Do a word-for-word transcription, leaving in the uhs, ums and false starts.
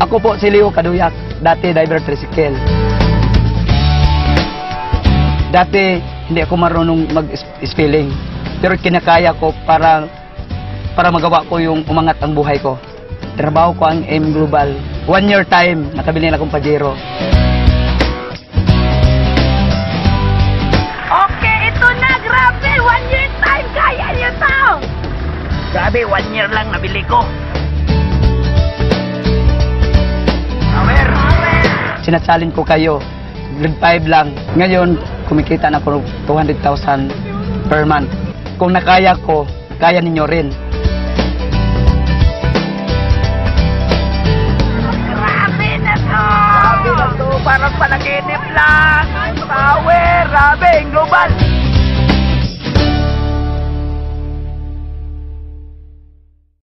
Ako po si Leo Kaduyak, dati driver tricycle. Dati hindi ako marunong mag-spelling, pero kinakaya ko para para magawa ko yung umangat ang buhay ko. Trabaho ko ang M Global. One year time, nakabili na akong Pajero. Okay, ito na, grabe! One year time, kaya niyo to! Grabe, one year lang nabili ko. Sinachallenge ko kayo, grade five lang. Ngayon, kumikita na ako two hundred thousand per month. Kung nakaya ko, kaya ninyo rin.